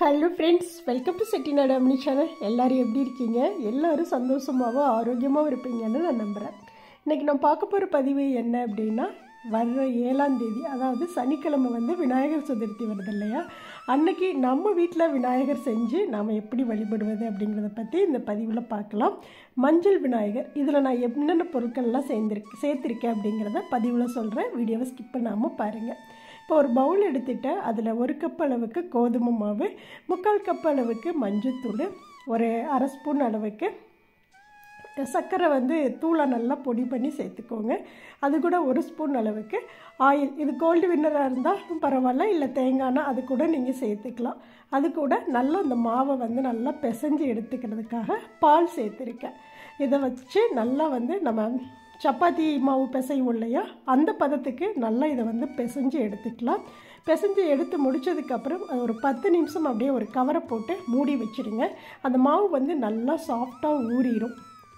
Hello friends, welcome to Chettinad அம்னி channel. எல்லோரும் எப்படி இருக்கீங்க? எல்லோரும் சந்தோஷமாகவும் ஆரோக்கியமாகவும் இருப்பீங்கன்னு நான் நம்புகிறேன். இன்றைக்கி நான் பார்க்க போகிற பதிவு என்ன அப்படின்னா, வர்ற 7ஆம் தேதி, அதாவது சனிக்கிழமை விநாயகர் சதுர்த்தி வருது இல்லையா? அன்னைக்கு நம்ம வீட்டில் விநாயகர் செஞ்சு நாம் எப்படி வழிபடுவது அப்படிங்கிறத பற்றி இந்த பதிவில் பார்க்கலாம். மஞ்சள் விநாயகர், இதில் நான் என்னென்ன பொருட்கள்லாம் சேர்த்துருக்கேன் அப்படிங்கிறத பதிவில் சொல்கிறேன். வீடியோவை ஸ்கிப் பண்ணாமல் பாருங்கள். இப்போ ஒரு பவுல் எடுத்துகிட்டு அதில் 1 கப் அளவுக்கு கோதுமை மாவு, 3/4 கப் அளவுக்கு மஞ்சத்தூள், ஒரு 1/2 ஸ்பூன் அளவுக்கு சர்க்கரை தூளை நல்லா பொடி பண்ணி சேர்த்துக்கோங்க. அது கூட 1 ஸ்பூன் அளவுக்கு ஆயில், இது கோல்டு வின்னராக இருந்தால் பரவாயில்ல, இல்லை தேங்காய்னா அது கூட நீங்கள் சேர்த்துக்கலாம். அது கூட நல்லா அந்த மாவை நல்லா பிசைஞ்சு எடுத்துக்கிறதுக்காக பால் சேர்த்துருக்கேன். இதை வச்சு நல்லா நம்ம சப்பாத்தி மாவு பிசையும் இல்லையா, அந்த பதத்துக்கு நல்லா இதை பிசைஞ்சு எடுத்துக்கலாம். பிசைஞ்சு எடுத்து முடித்ததுக்கப்புறம் ஒரு 10 நிமிஷம் அப்படியே ஒரு கவரை போட்டு மூடி வச்சுருங்க. அந்த மாவு நல்லா சாஃப்டாக ஊறிடும்.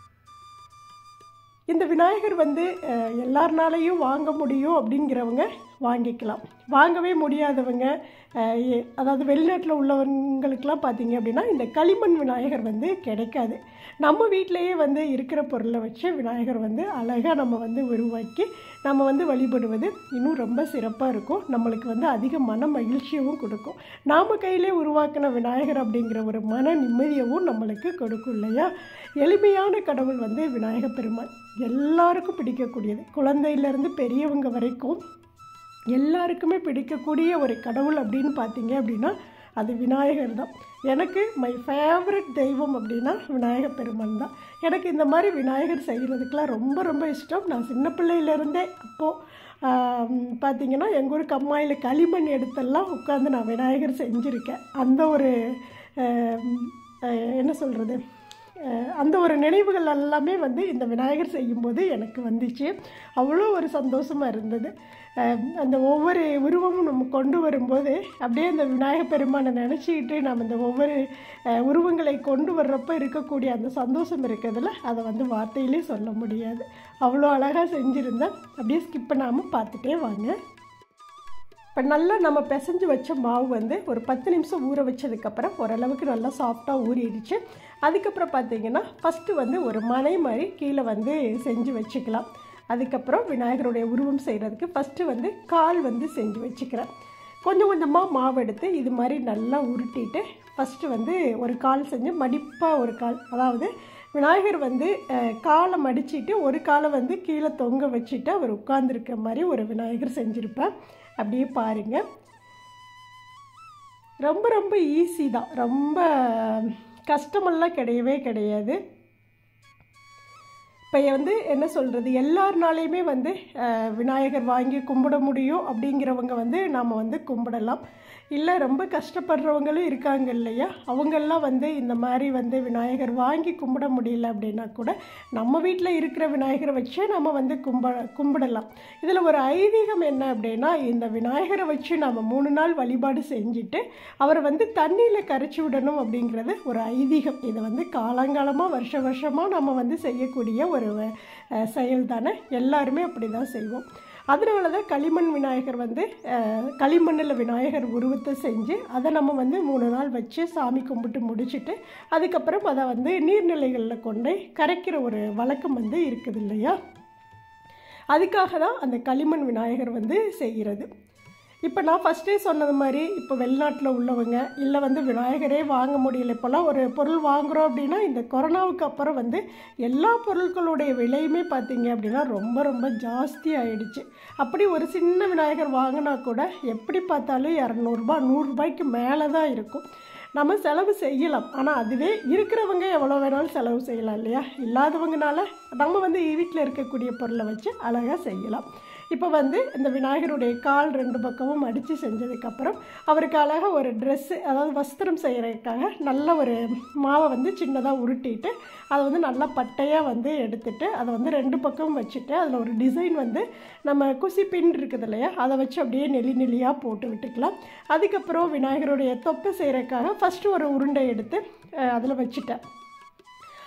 இந்த விநாயகர் எல்லாருனாலையும் வாங்க முடியும் அப்படிங்கிறவங்க வாங்கிக்கலாம். வாங்கவே முடியாதவங்க, அதாவது வெளிநாட்டில் உள்ளவங்களுக்கெல்லாம் பார்த்தீங்க அப்படின்னா இந்த களிமண் விநாயகர் கிடைக்காது. நம்ம வீட்டிலையே இருக்கிற பொருளை வச்சு விநாயகர் அழகாக நம்ம உருவாக்கி நம்ம வழிபடுவது இன்னும் ரொம்ப சிறப்பாக இருக்கும். நம்மளுக்கு அதிக மன மகிழ்ச்சியவும் கொடுக்கும். நாம் கையிலே உருவாக்கின விநாயகர் அப்படிங்கிற ஒரு மன நிம்மதியவும் நம்மளுக்கு கொடுக்கும் இல்லையா? எளிமையான கடவுள் விநாயகர் பெருமாள் எல்லாருக்கும் பிடிக்கக்கூடியது. குழந்தையிலேருந்து பெரியவங்க வரைக்கும் எல்லாருக்குமே பிடிக்கக்கூடிய ஒரு கடவுள் அப்படின்னு பார்த்தீங்க அப்படின்னா அது விநாயகர் தான். எனக்கு மை ஃபேவரட் தெய்வம் அப்படின்னா விநாயகர் பெருமான் தான். எனக்கு இந்த மாதிரி விநாயகர் செய்கிறதுக்கெலாம் ரொம்ப ரொம்ப இஷ்டம். நான் சின்ன பிள்ளையிலேருந்தே அப்போது பார்த்திங்கன்னா எங்கள் ஊர் கம்மாயில் களிமண் எடுத்தெல்லாம் உட்காந்து நான் விநாயகர் செஞ்சுருக்கேன். அந்த ஒரு என்ன சொல்கிறது, அந்த ஒரு நினைவுகள் எல்லாமே இந்த விநாயகர் செய்யும்போது எனக்கு வந்துச்சு. அவ்வளோ ஒரு சந்தோஷமாக இருந்தது. அந்த ஒவ்வொரு உருவமும் நம்ம கொண்டு வரும்போது அப்படியே அந்த விநாயகர் பெருமானை நினச்சிக்கிட்டு நம்ம இந்த ஒவ்வொரு உருவங்களை கொண்டு வர்றப்போ இருக்கக்கூடிய அந்த சந்தோஷம் இருக்கிறதுல அதை வார்த்தையிலே சொல்ல முடியாது. அவ்வளோ அழகாக செஞ்சுருந்தேன். அப்படியே ஸ்கிப் பண்ணாமல் பார்த்துட்டே வாங்க. இப்போ நல்லா நம்ம பிசைஞ்சு வச்ச மாவு ஒரு 10 நிமிஷம் ஊற வச்சதுக்கப்புறம் ஓரளவுக்கு நல்லா சாஃப்டாக ஊறிடுச்சு. அதுக்கப்புறம் பார்த்திங்கன்னா ஃபஸ்ட்டு ஒரு மனை மாதிரி கீழே செஞ்சு வச்சுக்கலாம். அதுக்கப்புறம் விநாயகருடைய உருவம் செய்கிறதுக்கு ஃபஸ்ட்டு கால் செஞ்சு வச்சுக்கிறேன். கொஞ்சம் கொஞ்சமாக மாவு எடுத்து இது மாதிரி நல்லா உருட்டிட்டு ஃபஸ்ட்டு ஒரு கால் செஞ்சு மடிப்பாக ஒரு கால், அதாவது விநாயகர் காலை மடிச்சிட்டு ஒரு காலை கீழே தொங்க வச்சுட்டு அவர் உட்கார்ந்துருக்க மாதிரி ஒரு விநாயகர் செஞ்சுருப்பேன். அப்படியே பாருங்கள், ரொம்ப ரொம்ப ஈஸி தான், ரொம்ப கஷ்டமெல்லாம் கிடையவே கிடையாது. இப்போ என்ன சொல்கிறது, எல்லாருனாலையுமே விநாயகர் வாங்கி கும்பிட முடியும் அப்படிங்கிறவங்க நாம் கும்பிடலாம். இல்லை ரொம்ப கஷ்டப்படுறவங்களும் இருக்காங்க இல்லையா, அவங்கெல்லாம் இந்த மாதிரி விநாயகர் வாங்கி கும்பிட முடியல அப்படின்னா கூட நம்ம வீட்டில் இருக்கிற விநாயகரை வச்சு நம்ம கும்பிடலாம். இதில் ஒரு ஐதீகம் என்ன அப்படின்னா, இந்த விநாயகரை வச்சு நம்ம 3 நாள் வழிபாடு செஞ்சுட்டு அவரை தண்ணியில் கரைச்சி விடணும் அப்படிங்கிறது ஒரு ஐதீகம். இதை காலங்காலமாக வருஷமாக நம்ம செய்யக்கூடிய ஒரு செயல் தானே. எல்லாருமே அப்படி தான் செய்வோம். அதனால தான் களிமண் விநாயகர் களிமண்ணில் விநாயகர் உருவத்தை செஞ்சு அதை நம்ம 3 நாள் வச்சு சாமி கும்பிட்டு முடிச்சுட்டு அதுக்கப்புறம் அதை நீர்நிலைகளில் கொண்டு கரைக்கிற ஒரு வழக்கம் இருக்குது இல்லையா? அதுக்காக தான் அந்த களிமண் விநாயகர் செய்கிறது. இப்போ நான் ஃபஸ்ட்டே சொன்னது மாதிரி, இப்போ வெளிநாட்டில் உள்ளவங்க இல்லை விநாயகரே வாங்க முடியல, இப்போல்லாம் ஒரு பொருள் வாங்குகிறோம் அப்படின்னா இந்த கொரோனாவுக்கு அப்புறம் எல்லா பொருட்களுடைய விலையுமே பார்த்திங்க அப்படின்னா ரொம்ப ரொம்ப ஜாஸ்தி ஆகிடுச்சு. அப்படி ஒரு சின்ன விநாயகர் வாங்கினா கூட எப்படி பார்த்தாலும் 200 100 ரூபாய்க்கு மேலே தான் இருக்கும். நம்ம செலவு செய்யலாம், ஆனால் அதுவே இருக்கிறவங்க எவ்வளோ வேணாலும் செலவு செய்யலாம் இல்லையா? இல்லாதவங்கனால நம்ம வீட்டில் இருக்கக்கூடிய பொருளை வச்சு அழகாக செய்யலாம். இப்போ இந்த விநாயகருடைய கால் 2 பக்கமும் அடித்து செஞ்சதுக்கப்புறம் அவருக்கு அழகாக ஒரு ட்ரெஸ்ஸு, அதாவது வஸ்திரம் செய்கிறதுக்காக நல்ல ஒரு மாவை சின்னதாக உருட்டிட்டு அதை நல்லா பட்டையாக எடுத்துட்டு அதை 2 பக்கமும் வச்சுட்டு அதில் ஒரு டிசைன் நம்ம குசி பின் இருக்குது இல்லையா, அதை வச்சு அப்படியே நெளியாக போட்டு விட்டுக்கலாம். அதுக்கப்புறம் விநாயகருடைய தொப்பை செய்கிறதுக்காக ஃபஸ்ட்டு ஒரு உருண்டை எடுத்து அதில் வச்சுட்டேன்.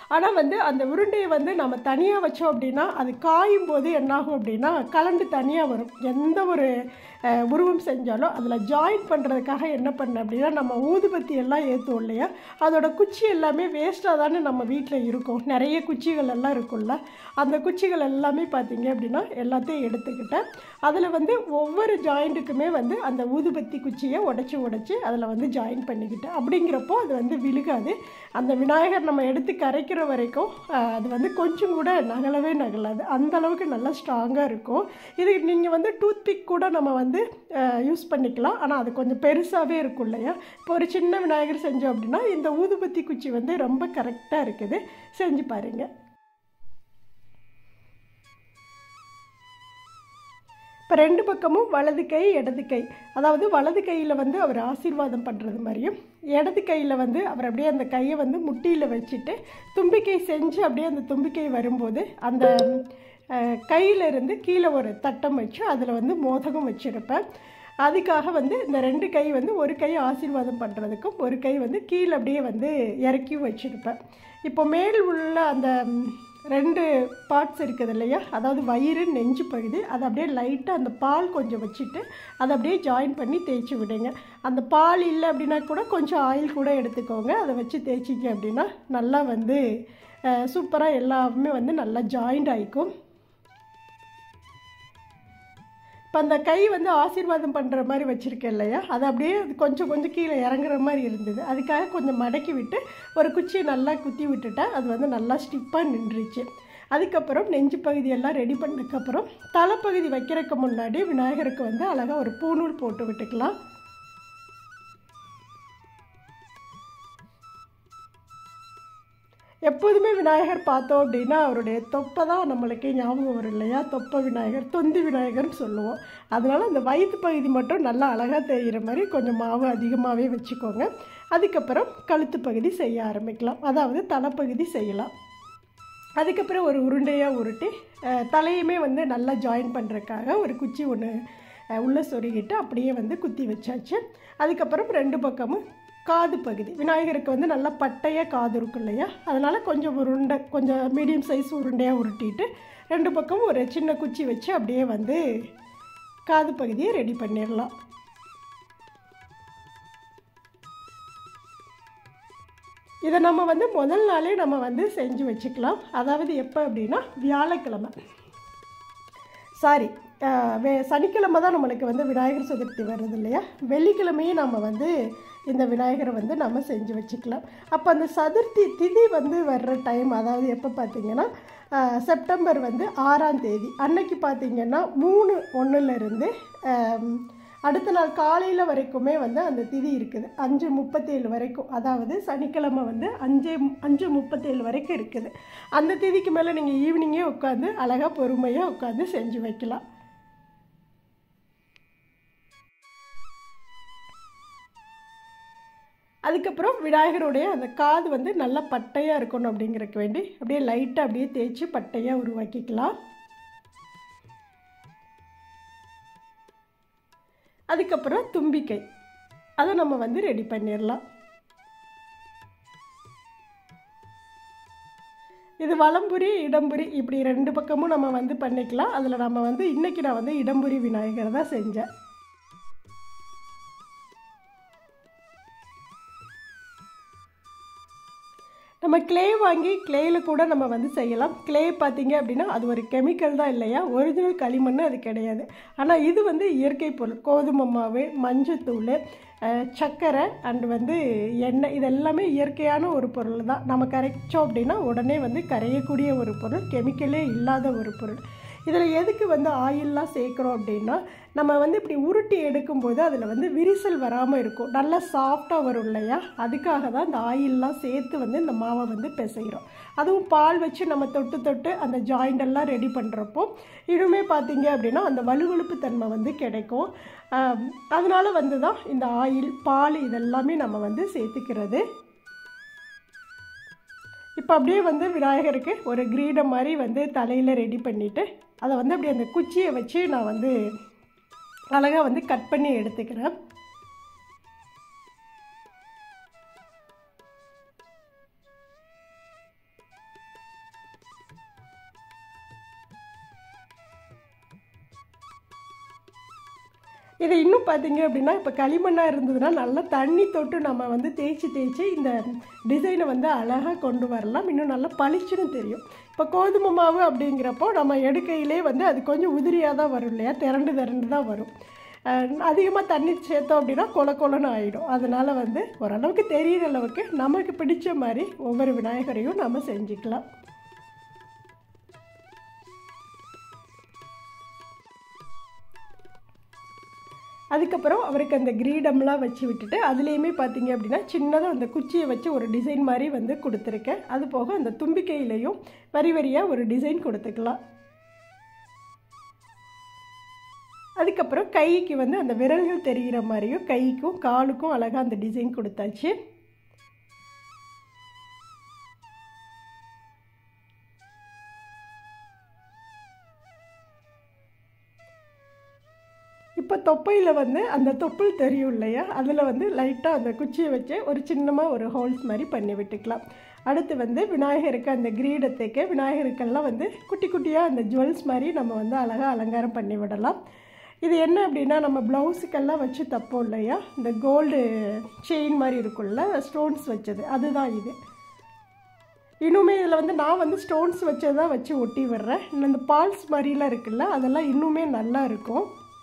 ஆனால் வந்து அந்த உருண்டையை வந்து நம்ம தனியாக வச்சோம் அப்படின்னா அது காயும் போது என்னாகும் அப்படின்னா கலண்டு தனியாக வரும். எந்த ஒரு உருவம் செஞ்சாலும் அதில் ஜாயின் பண்ணுறதுக்காக என்ன பண்ணேன் அப்படின்னா, நம்ம ஊதுபத்தி எல்லாம் ஏற்றுவோம் இல்லையா, அதோட குச்சி எல்லாமே வேஸ்ட்டாக தானே நம்ம வீட்டில் இருக்கும். நிறைய குச்சிகள் எல்லாம் இருக்கும்ல, அந்த குச்சிகள் எல்லாமே பார்த்திங்க அப்படின்னா எல்லாத்தையும் எடுத்துக்கிட்டேன். அதில் வந்து ஒவ்வொரு ஜாயிண்ட்டுக்குமே வந்து அந்த ஊதுபத்தி குச்சியை உடச்சி அதில் வந்து ஜாயின் பண்ணிக்கிட்டேன். அப்படிங்கிறப்போ அது வந்து விழுகாது. அந்த விநாயகர் நம்ம எடுத்து கரைக்கிற வரைக்கும் அது வந்து கொஞ்சம் கூட நகலாது. அந்தளவுக்கு நல்லா ஸ்ட்ராங்காக இருக்கும். இது நீங்கள் வந்து டூத்பிக் கூட நம்ம வந்து யூஸ் பண்ணிக்கலாம். ஆனால் அது கொஞ்சம் பெருசாகவே இருக்கும் இல்லையா. இப்போ ஒரு சின்ன விநாயகர் செஞ்சோம் அப்படின்னா இந்த ஊதுபத்தி குச்சி வந்து ரொம்ப கரெக்டாக இருக்குது. செஞ்சு பாருங்கள். இப்போ 2 பக்கமும் வலது கை இடது கை, அதாவது வலது கையில் வந்து அவர் ஆசீர்வாதம் பண்ணுறது மாதிரியும், இடது கையில் வந்து அவர் அப்படியே அந்த கையை வந்து முட்டியில் வச்சுட்டு தும்பிக்கை செஞ்சு அப்படியே அந்த தும்பிக்கை வரும்போது அந்த கையிலிருந்து கீழே ஒரு தட்டம் வச்சு அதில் வந்து மோதகம் வச்சுருப்பேன். அதுக்காக வந்து இந்த 2 கை வந்து ஒரு கை ஆசீர்வாதம் பண்ணுறதுக்கும் ஒரு கை வந்து கீழே அப்படியே வந்து இறக்கியும் வச்சுருப்பேன். இப்போ மேல் உள்ள அந்த 2 பார்ட்ஸ் இருக்குது இல்லையா, அதாவது வயிறு நெஞ்சு பகுதி, அதை அப்படியே லைட்டாக அந்த பால் கொஞ்சம் வச்சுட்டு அதை அப்படியே ஜாயின் பண்ணி தேய்ச்சி விடுங்க. அந்த பால் இல்லை அப்படின்னா கூட கொஞ்சம் ஆயில் கூட எடுத்துக்கோங்க. அதை வச்சு தேய்ச்சிங்க அப்படின்னா நல்லா வந்து சூப்பராக எல்லாமே வந்து நல்லா ஜாயிண்ட் ஆகிக்கும். இப்போ அந்த கை வந்து ஆசீர்வாதம் பண்ணுற மாதிரி வச்சுருக்கேன் இல்லையா, அது அப்படியே கொஞ்சம் கீழே இறங்குற மாதிரி இருந்தது. அதுக்காக கொஞ்சம் மடக்கி விட்டு ஒரு குச்சியை நல்லா குத்தி விட்டுட்டேன். அது வந்து நல்லா ஸ்டிப்பாக நின்றுச்சு. அதுக்கப்புறம் நெஞ்சு பகுதியெல்லாம் ரெடி பண்ணதுக்கப்புறம் தலைப்பகுதி வைக்கிறதுக்கு முன்னாடி விநாயகருக்கு வந்து அழகாக ஒரு பூநூல் போட்டு விட்டுக்கலாம். எப்போதுமே விநாயகர் பார்த்தோம் அப்படின்னா அவருடைய தொப்பை தான் நம்மளுக்கு ஞாபகம் வரும் இல்லையா. தொப்பை விநாயகர், தொந்தி விநாயகர்னு சொல்லுவோம். அதனால் அந்த வயிற்று பகுதி மட்டும் நல்லா அழகாக தெரிகிற மாதிரி கொஞ்சம் மாவு அதிகமாகவே வச்சுக்கோங்க. அதுக்கப்புறம் கழுத்து பகுதி செய்ய ஆரம்பிக்கலாம், அதாவது தலைப்பகுதி செய்யலாம். அதுக்கப்புறம் ஒரு உருண்டையாக உருட்டி தலையுமே வந்து நல்லா ஜாயின் பண்ணுறதுக்காக ஒரு குச்சி ஒன்று உள்ளே சொருகிட்டு அப்படியே வந்து குத்தி வச்சாச்சு. அதுக்கப்புறம் 2 பக்கமும் காது பகுதி, விநாயகருக்கு வந்து நல்லா பட்டையாக காது இருக்கும் இல்லையா, அதனால் கொஞ்சம் உருண்டை, கொஞ்சம் மீடியம் சைஸ் உருண்டையாக உருட்டிட்டு 2 பக்கமும் ஒரு சின்ன குச்சி வச்சு அப்படியே வந்து காது பகுதியை ரெடி பண்ணிடலாம். இதை நம்ம வந்து முதல் நாளே நம்ம வந்து செஞ்சு வச்சுக்கலாம். அதாவது எப்போ அப்படின்னா வியாழக்கிழமை, சனிக்கிழமை தான் நம்மளுக்கு வந்து விநாயகர் சதுர்த்தி வருது இல்லையா. வெள்ளிக்கிழமையும் நம்ம வந்து இந்த விநாயகரை வந்து நம்ம செஞ்சு வச்சுக்கலாம். அப்போ அந்த சதுர்த்தி திதி வந்து வர்ற டைம், அதாவது எப்போ பார்த்திங்கன்னா செப்டம்பர் வந்து 6ஆம் தேதி அன்னைக்கு பார்த்திங்கன்னா 3:01 அடுத்த நாள் காலையில் வரைக்குமே வந்து அந்த திதி இருக்குது. 5:37 வரைக்கும், அதாவது சனிக்கிழமை வந்து 5:37 வரைக்கும் இருக்குது. அந்த திதிக்கு மேலே நீங்கள் ஈவினிங்கே உட்காந்து அழகாக பொறுமையாக உட்காந்து செஞ்சு வைக்கலாம். அதுக்கப்புறம் விநாயகருடைய அந்த காது வந்து நல்லா பட்டையாக இருக்கணும் அப்படிங்கிறதுக்கு வேண்டி அப்படியே லைட்டாக அப்படியே தேய்ச்சி பட்டையாக உருவாக்கிக்கலாம். அதுக்கப்புறம் தும்பிக்கை, அதை நம்ம வந்து ரெடி பண்ணிடலாம். இது வலம்புரி இடம்புரி இப்படி 2 பக்கமும் நம்ம வந்து பண்ணிக்கலாம். அதில் நம்ம வந்து இன்றைக்கி நான் வந்து இடம்புரி விநாயகர் தான் செஞ்சேன். நம்ம கிளே வாங்கி கிளேயில் கூட நம்ம வந்து செய்யலாம். கிளே பார்த்திங்க அப்படின்னா அது ஒரு கெமிக்கல் தான் இல்லையா, ஒரிஜினல் களிமண் அது கிடையாது. ஆனால் இது வந்து இயற்கை பொருள். கோதுமை மாவு, மஞ்சத்தூள், சர்க்கரை அண்டு வந்து எண்ணெய், இது எல்லாமே இயற்கையான ஒரு பொருள் தான். நம்ம கரைச்சோம் அப்படின்னா உடனே வந்து கரையக்கூடிய ஒரு பொருள், கெமிக்கலே இல்லாத ஒரு பொருள். இதில் எதுக்கு வந்து ஆயிலெலாம் சேர்க்குறோம் அப்படின்னா, நம்ம வந்து இப்படி உருட்டி எடுக்கும்போது அதில் வந்து விரிசல் வராமல் இருக்கும், நல்லா சாஃப்டாக வரும் இல்லையா. அதுக்காக தான் இந்த ஆயிலெலாம் சேர்த்து வந்து இந்த மாவை வந்து பிசைகிறோம். அதுவும் பால் வச்சு நம்ம தொட்டு அந்த ஜாயிண்டெல்லாம் ரெடி பண்ணுறப்போ இன்னுமே பார்த்திங்க அப்படின்னா அந்த வலுவழுப்பு தன்மை வந்து கிடைக்கும். அதனால் வந்து தான் இந்த ஆயில், பால் இதெல்லாமே நம்ம வந்து சேர்த்துக்கிறது. இப்போ அப்படியே வந்து விநாயகருக்கு ஒரு கிரீடம் மாதிரி வந்து தலையில் ரெடி பண்ணிவிட்டு அதை வந்து அப்படியே அந்த குச்சியை வச்சு நான் வந்து அழகாக வந்து கட் பண்ணி எடுத்துக்கிறேன். இதை இன்னும் பார்த்தீங்க அப்படின்னா இப்போ களிமண்ணாக இருந்ததுன்னா நல்லா தண்ணி தொட்டு நம்ம வந்து தேய்ச்சி இந்த டிசைனை வந்து அழகாக கொண்டு வரலாம். இன்னும் நல்லா பளிச்சுன்னு தெரியும். இப்போ கோதுமை மாவு அப்படிங்கிறப்போ நம்ம எடுக்கையிலே வந்து அது கொஞ்சம் உதிரியாக தான் வரும் இல்லையா, திரண்டு தான் வரும். அதிகமாக தண்ணி சேர்த்தோம் அப்படின்னா கொலன்னு ஆகிடும். அதனால் வந்து ஓரளவுக்கு தெரிகிற அளவுக்கு நமக்கு பிடிச்ச மாதிரி ஒவ்வொரு விநாயகரையும் நம்ம செஞ்சுக்கலாம். அதுக்கப்புறம் அவருக்கு அந்த கிரீடம்லாம் வச்சு விட்டுட்டு அதுலேயுமே பார்த்தீங்க அப்படின்னா சின்னதாக அந்த குச்சியை வச்சு ஒரு டிசைன் மாதிரி வந்து கொடுத்துருக்கேன். அது போக அந்த தும்பிக்கையிலையும் வரியாக ஒரு டிசைன் கொடுத்துக்கலாம். அதுக்கப்புறம் கைக்கு வந்து அந்த விரல்கள் தெரிகிற மாதிரியும் கைக்கும் காலுக்கும் அழகாக அந்த டிசைன் கொடுத்தாச்சு. இப்போ தொப்பையில் வந்து அந்த தொப்புள் தெரியும் இல்லையா, அதில் வந்து லைட்டாக அந்த குச்சியை வச்சு ஒரு சின்னமாக ஒரு ஹோல்ஸ் மாதிரி பண்ணி விட்டுக்கலாம். அடுத்து வந்து விநாயகருக்கு அந்த கிரீடத்துக்கு விநாயகருக்கெல்லாம் வந்து குட்டி குட்டியாக அந்த ஜுவல்ஸ் மாதிரி நம்ம வந்து அழகாக அலங்காரம் பண்ணி விடலாம். இது என்ன அப்படின்னா நம்ம ப்ளவுஸுக்கெல்லாம் வச்சு தப்போம் இல்லையா, இந்த கோல்டு செயின் மாதிரி இருக்குல்ல ஸ்டோன்ஸ் வச்சது, அதுதான் இது. இன்னுமே இதில் வந்து நான் வந்து ஸ்டோன்ஸ் வச்சதான் வச்சு ஒட்டி விடுறேன். இந்த பால்ஸ் மாதிரிலாம் இருக்குல்ல, அதெல்லாம் இன்னுமே நல்லா இருக்கும்.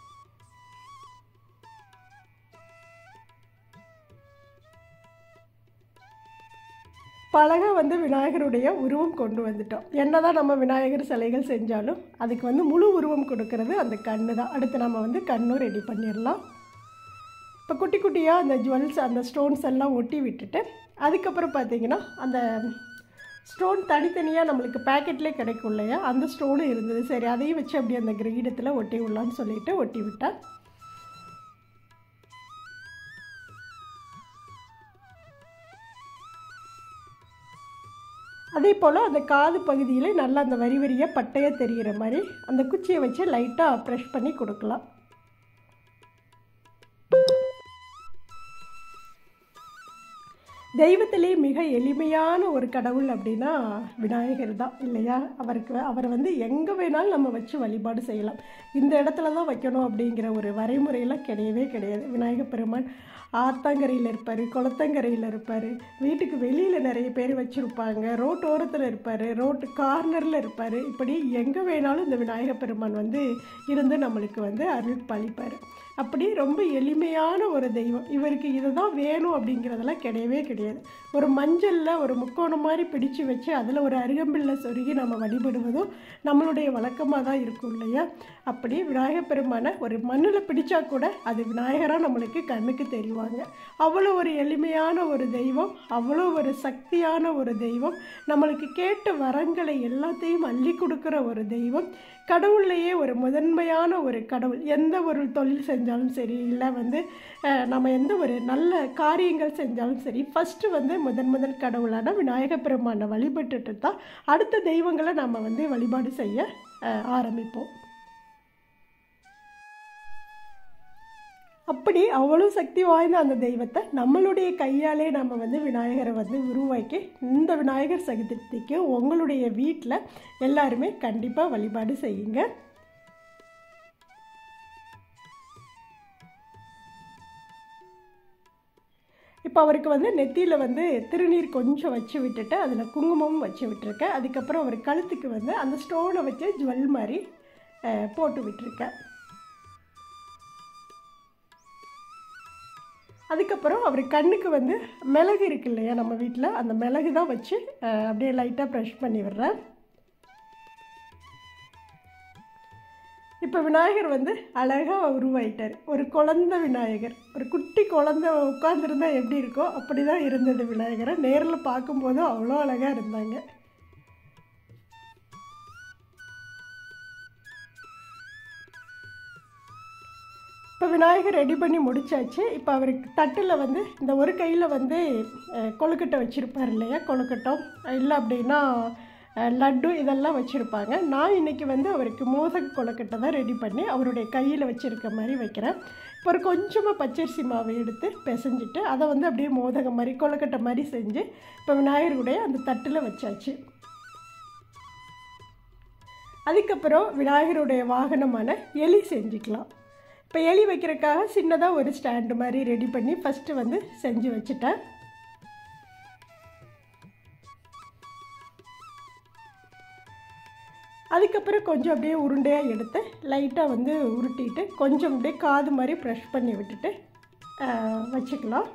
அழகாக வந்து விநாயகருடைய உருவம் கொண்டு வந்துட்டோம். என்னதான் நம்ம விநாயகர் சிலைகள் செஞ்சாலும் அதுக்கு வந்து முழு உருவம் கொடுக்கறது அந்த கண்ணு தான். அடுத்து நம்ம வந்து கண்ணும் ரெடி பண்ணிடலாம். இப்போ குட்டி குட்டியாக அந்த ஜுவல்ஸ் அந்த ஸ்டோன்ஸ் எல்லாம் ஒட்டி விட்டுட்டு அதுக்கப்புறம் பார்த்திங்கன்னா அந்த ஸ்டோன் தனித்தனியாக நம்மளுக்கு பேக்கெட்லேயே கிடைக்கும் இல்லையா, அந்த ஸ்டோனும் இருந்தது. சரி அதையும் வச்சு அப்படியே அந்த கிரீடத்தில் ஒட்டி விடலான்னு சொல்லிட்டு ஒட்டி விட்டேன். அதே போல் அந்த காது பகுதியில் நல்லா அந்த வரியாக பட்டையாக தெரிகிற மாதிரி அந்த குச்சியை வச்சு லைட்டாக ப்ரெஷ் பண்ணி கொடுக்கலாம். தெய்வத்திலே மிக எளிமையான ஒரு கடவுள் அப்படின்னா விநாயகர் தான் இல்லையா. அவர் வந்து எங்கே வேணாலும் நம்ம வச்சு வழிபாடு செய்யலாம். இந்த இடத்துல தான் வைக்கணும் அப்படிங்கிற ஒரு வரைமுறையெல்லாம் கிடையவே கிடையாது. விநாயகர் பெருமான் ஆத்தங்கரையில் இருப்பார், குளத்தங்கரையில் இருப்பார், வீட்டுக்கு வெளியில் நிறைய பேர் வச்சுருப்பாங்க, ரோட்டோரத்தில் இருப்பார், ரோட்டு கார்னரில் இருப்பார். இப்படி எங்கே வேணாலும் இந்த விநாயகர் பெருமான் வந்து இருந்து நம்மளுக்கு வந்து அருள் பாலிப்பார். அப்படி ரொம்ப எளிமையான ஒரு தெய்வம். இவருக்கு இதை தான் வேணும் அப்படிங்கிறதெல்லாம் கிடையவே கிடையாது. ஒரு மஞ்சளில் ஒரு முக்கோணம் மாதிரி பிடிச்சு வச்சு அதில் ஒரு அருகம்பில்லை சொருகி நம்ம வழிபடுவதும் நம்மளுடைய வழக்கமாக தான் இருக்கும் இல்லையா. அப்படி விநாயகர் பெருமானை ஒரு மண்ணில் பிடிச்சா கூட அது விநாயகராக நம்மளுக்கு கண்ணுக்கு தெரிவாங்க. அவ்வளோ ஒரு எளிமையான ஒரு தெய்வம், அவ்வளோ ஒரு சக்தியான ஒரு தெய்வம், நம்மளுக்கு கேட்ட வரங்களை எல்லாத்தையும் அள்ளி கொடுக்குற ஒரு தெய்வம், கடவுள்லையே ஒரு முதன்மையான ஒரு கடவுள். எந்த ஒரு தொழில் செஞ்சாலும் சரி, இல்லை வந்து நம்ம எந்த ஒரு நல்ல காரியங்கள் செஞ்சாலும் சரி, ஃபஸ்ட்டு வந்து முதன் கடவுளான விநாயகர் பெருமானை வழிபட்டுட்டு தான் அடுத்த தெய்வங்களை நம்ம வந்து வழிபாடு செய்ய ஆரம்பிப்போம். அப்படி அவ்வளோ சக்தி வாய்ந்த அந்த தெய்வத்தை நம்மளுடைய கையாலே நம்ம வந்து விநாயகரை வந்து உருவாக்கி இந்த விநாயகர் சதுர்த்திக்கு உங்களுடைய வீட்டில் எல்லாருமே கண்டிப்பாக வழிபாடு செய்யுங்க. இப்போ அவருக்கு வந்து நெத்தியில் வந்து திருநீர் கொஞ்சம் வச்சு விட்டுட்டு அதில் குங்குமமும் வச்சு விட்டுருக்கேன். அதுக்கப்புறம் அவர் கழுத்துக்கு வந்து அந்த ஸ்டோனை வச்சு ஜுவல் மாதிரி போட்டு விட்டுருக்கேன். அதுக்கப்புறம் அவர் கண்ணுக்கு வந்து மிளகு இருக்கு இல்லையா நம்ம வீட்டில், அந்த மிளகு தான் வச்சு அப்படியே லைட்டாக ப்ரஷ் பண்ணி விடுறேன். இப்போ விநாயகர் வந்து அழகாக உருவாயிட்டார். ஒரு குழந்தை விநாயகர், ஒரு குட்டி குழந்தை உட்காந்துருந்தா எப்படி இருக்கோ அப்படி தான் இருந்தது விநாயகரை. நேரில் பார்க்கும்போது அவ்வளோ அழகாக இருந்தாங்க. இப்போ விநாயகர் ரெடி பண்ணி முடித்தாச்சு. இப்போ அவருக்கு தட்டில் வந்து இந்த ஒரு கையில் வந்து கொழுக்கட்டை வச்சுருப்பார் இல்லையா, கொழுக்கட்டம் இல்லை அப்படின்னா லட்டு இதெல்லாம் வச்சுருப்பாங்க. நான் இன்றைக்கி வந்து அவருக்கு மோதக கொழுக்கட்டை தான் ரெடி பண்ணி அவருடைய கையில் வச்சுருக்க மாதிரி வைக்கிறேன். இப்போ ஒரு கொஞ்சமாக பச்சரிசி மாவை எடுத்து பிசைஞ்சிட்டு அதை வந்து அப்படியே மோதகம் மாதிரி கொழுக்கட்டை மாதிரி செஞ்சு இப்போ விநாயகருடைய அந்த தட்டில் வச்சாச்சு. அதுக்கப்புறம் விநாயகருடைய வாகனமான எலி செஞ்சுக்கலாம். இப்போ இப்போ எலி வைக்கிறதுக்காக சின்னதாக ஒரு ஸ்டாண்டு மாதிரி ரெடி பண்ணி ஃபஸ்ட்டு வந்து செஞ்சு வச்சுட்டேன். அதுக்கப்புறம் கொஞ்சம் அப்படியே உருண்டையாக எடுத்து லைட்டாக வந்து உருட்டிட்டு கொஞ்சம் அப்படியே காது மாதிரி ப்ரெஷ் பண்ணி விட்டுட்டு வச்சுக்கலாம்.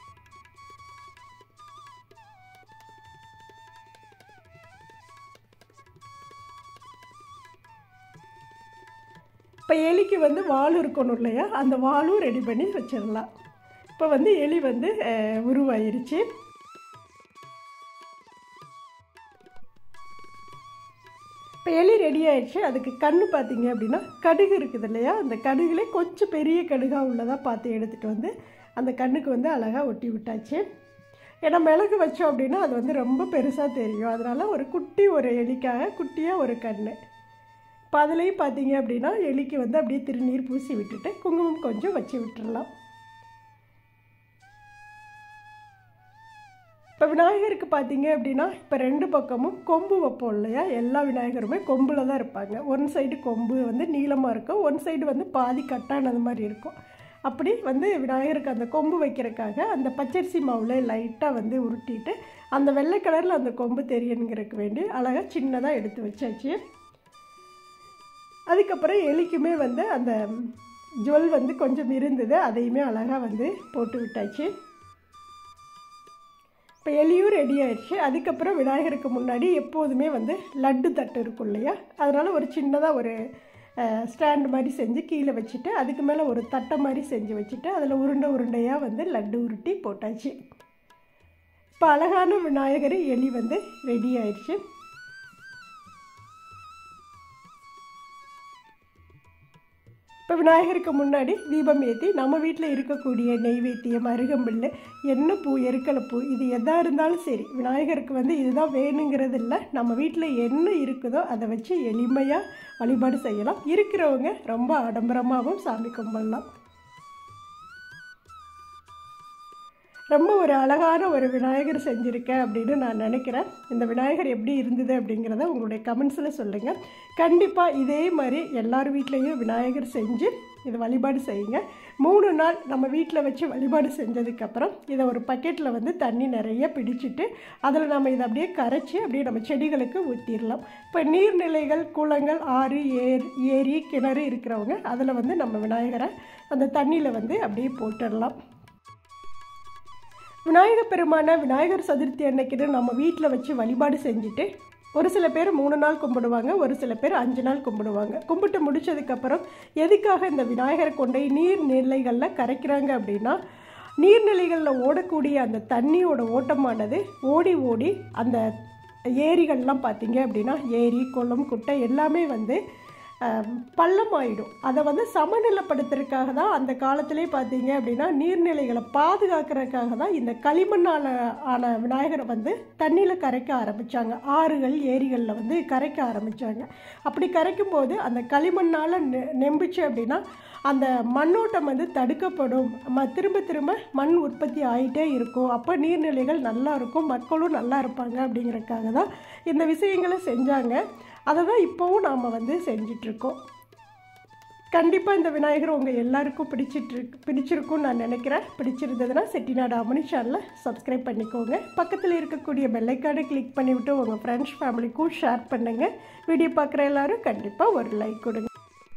இப்போ எலிக்கு வந்து வால் இருக்கணும் இல்லையா, அந்த வாலும் ரெடி பண்ணி வச்சிடலாம். இப்போ வந்து எலி வந்து உருவாயிருச்சு. இப்போ எலி ரெடி ஆயிடுச்சு. அதுக்கு கண் பார்த்திங்க அப்படின்னா கடுகு இருக்குது இல்லையா, அந்த கடுகுலே கொஞ்சம் பெரிய கடுகாக உள்ளதாக பார்த்து எடுத்துகிட்டு வந்து அந்த கண்ணுக்கு வந்து அழகாக ஒட்டி விட்டாச்சு. ஏன்னா மிளகு வச்சோம் அப்படின்னா அது வந்து ரொம்ப பெருசாக தெரியும். அதனால் ஒரு எலிக்காக குட்டியாக ஒரு கண். இப்போ அதுலேயும் பார்த்தீங்க அப்படின்னா எலிக்கு வந்து அப்படியே திருநீர் பூசி விட்டுட்டு குங்குமம் கொஞ்சம் வச்சு விட்டுடலாம். இப்போ விநாயகருக்கு பார்த்தீங்க அப்படின்னா இப்போ 2 பக்கமும் கொம்பு வைப்போம் இல்லையா, எல்லா விநாயகருமே கொம்பில் தான் இருப்பாங்க. ஒன் சைடு கொம்பு வந்து நீளமாக இருக்கும், ஒன் சைடு வந்து பாதி கட்டானது மாதிரி இருக்கும். அப்படி வந்து விநாயகருக்கு அந்த கொம்பு வைக்கிறதுக்காக அந்த பச்சரிசி மாவில் லைட்டாக வந்து உருட்டிட்டு அந்த வெள்ளை கலரில் அந்த கொம்பு தெரியணுங்கிறதுக்கு வேண்டி அழகாக சின்னதாக எடுத்து வச்சாச்சு. அதுக்கப்புறம் எலிக்குமே வந்து அந்த ஜுவல் வந்து கொஞ்சம் இருந்தது, அதையுமே அழகாக வந்து போட்டு விட்டாச்சு. இப்போ எலியும் ரெடி ஆயிடுச்சு. அதுக்கப்புறம் விநாயகருக்கு முன்னாடி எப்போதுமே வந்து லட்டு தட்டு இருக்கும் இல்லையா, அதனால் ஒரு சின்னதாக ஒரு ஸ்டாண்டு மாதிரி செஞ்சு கீழே வச்சுட்டு அதுக்கு மேலே ஒரு தட்டை மாதிரி செஞ்சு வச்சுட்டு அதில் உருண்டையாக வந்து லட்டு உருட்டி போட்டாச்சு. இப்போ அழகான விநாயகர் எலி வந்து ரெடி ஆயிடுச்சு. இப்போ விநாயகருக்கு முன்னாடி தீபம் ஏற்றி நம்ம வீட்டில் இருக்கக்கூடிய நெய்வேத்தியம், அருகம்புல், எண்ணெய் பூ, எருக்கலைப்பூ, இது எதாக இருந்தாலும் சரி விநாயகருக்கு வந்து இதுதான் வேணுங்கிறது இல்லை. நம்ம வீட்டில் என்ன இருக்குதோ அதை வச்சு எளிமையாக வழிபாடு செய்யலாம். இருக்கிறவங்க ரொம்ப ஆடம்பரமாகவும் சாமி கும்பிடலாம். ரொம்ப ஒரு அழகான ஒரு விநாயகர் செஞ்சுருக்கேன் அப்படின்னு நான் நினைக்கிறேன். இந்த விநாயகர் எப்படி இருந்தது அப்படிங்கிறத உங்களுடைய கமெண்ட்ஸில் சொல்லுங்கள். கண்டிப்பாக இதே மாதிரி எல்லார் வீட்லேயும் விநாயகர் செஞ்சு இது வழிபாடு செய்யுங்க. 3 நாள் நம்ம வீட்டில் வச்சு வழிபாடு செஞ்சதுக்கப்புறம் இதை ஒரு பக்கெட்டில் வந்து தண்ணி நிறைய பிடிச்சிட்டு அதில் நம்ம இதை அப்படியே கரைச்சி அப்படியே நம்ம செடிகளுக்கு ஊற்றிடலாம். இப்போ நீர்நிலைகள், குளங்கள், ஆறு, ஏரி, கிணறு இருக்கிறவங்க அதில் வந்து நம்ம விநாயகரை அந்த தண்ணியில் வந்து அப்படியே போட்டுடலாம். விநாயகர் பெருமான விநாயகர் சதுர்த்தி அன்னைக்குன்னு நம்ம வீட்டில் வச்சு வழிபாடு செஞ்சுட்டு ஒரு சில பேர் 3 நாள் கும்பிடுவாங்க, ஒரு சில பேர் 5 நாள் கும்பிடுவாங்க. கும்பிட்டு முடித்ததுக்கப்புறம் எதுக்காக இந்த விநாயகரை கொண்டு நீர்நிலைகளில் கரைக்கிறாங்க அப்படின்னா, நீர்நிலைகளில் ஓடக்கூடிய அந்த தண்ணியோட ஓட்டமானது ஓடி அந்த ஏரிகள்லாம் பார்த்திங்க அப்படின்னா ஏரி, குளம், குட்டை எல்லாமே வந்து பள்ளமாயிடும். அதை வந்து சமநிலைப்படுத்துறதுக்காக தான் அந்த காலத்திலே பார்த்தீங்க அப்படின்னா நீர்நிலைகளை பாதுகாக்கிறதுக்காக தான் இந்த களிமண்ணால் ஆன விநாயகரை வந்து தண்ணியில் கரைக்க ஆரம்பித்தாங்க. ஆறுகள், ஏரிகளில் வந்து கரைக்க ஆரம்பித்தாங்க. அப்படி கரைக்கும் போது அந்த களிமண்ணால் நெம்பிச்சு அப்படின்னா அந்த மண்ணோட்டம் வந்து தடுக்கப்படும். திரும்ப மண் உற்பத்தி ஆகிட்டே இருக்கும். அப்போ நீர்நிலைகள் நல்லா இருக்கும், மக்களும் நல்லா இருப்பாங்க. அப்படிங்கிறதுக்காக தான் இந்த விஷயங்களை செஞ்சாங்க. அதை தான் இப்போவும் நாம் வந்து செஞ்சிட்ருக்கோம். கண்டிப்பாக இந்த விநாயகர் உங்கள் எல்லாருக்கும் பிடிச்சிருக்கும்னு நான் நினைக்கிறேன். பிடிச்சிருந்ததுன்னா செட்டிநாடு அம்மணி சேனலை சப்ஸ்கிரைப் பண்ணிக்கோங்க. பக்கத்தில் இருக்கக்கூடிய பெல் ஐக்கானை கிளிக் பண்ணிவிட்டு உங்கள் ஃப்ரெண்ட்ஸ் ஃபேமிலிக்கும் ஷேர் பண்ணுங்கள். வீடியோ பார்க்குற எல்லோரும் கண்டிப்பாக ஒரு லைக் கொடுங்க.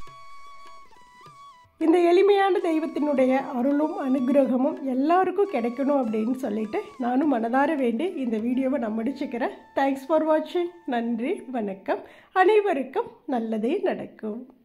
இந்த எளிமையான தெய்வத்தினுடைய அருளும் அனுகிரகமும் எல்லாருக்கும் கிடைக்கணும் அப்படின்னு சொல்லிட்டு நானும் மனதார வேண்டி இந்த வீடியோவை நான் முடிச்சுக்கிறேன். தேங்க்ஸ் ஃபார் வாட்சிங். நன்றி, வணக்கம். அனைவருக்கும் நல்லதே நடக்கும்.